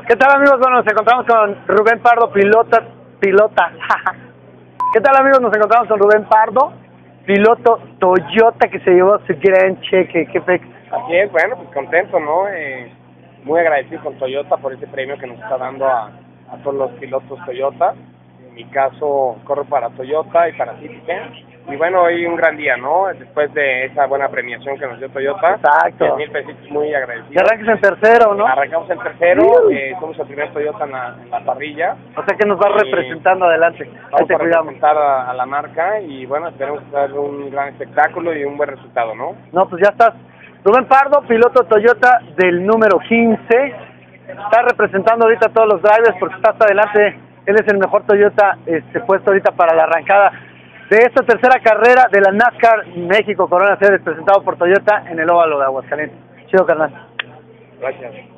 ¿Qué tal, amigos? Bueno, nos encontramos con Rubén Pardo, pilota. ¿Qué tal, amigos? Nos encontramos con Rubén Pardo, piloto Toyota, que se llevó su gran cheque. ¿Qué pex? Así es, bueno, pues contento, ¿no? Muy agradecido con Toyota por ese premio que nos está dando a todos los pilotos Toyota. En mi caso, corro para Toyota y para Citizen. Y bueno, hoy un gran día, ¿no? Después de esa buena premiación que nos dio Toyota. Exacto. 10,000 pesitos, muy agradecido. Y arranques en tercero, ¿no? Arrancamos en tercero, somos el primer Toyota en la parrilla. O sea que nos va representando adelante. Vamos te a cuidamos. representar a la marca y bueno, esperemos dar un gran espectáculo y un buen resultado, ¿no? No, pues ya estás. Rubén Pardo, piloto Toyota del número 15. Está representando ahorita a todos los drivers porque está hasta adelante. Él es el mejor Toyota puesto ahorita para la arrancada de esta tercera carrera de la NASCAR México Corona Series, presentado por Toyota en el óvalo de Aguascalientes. Chido, carnal. Gracias.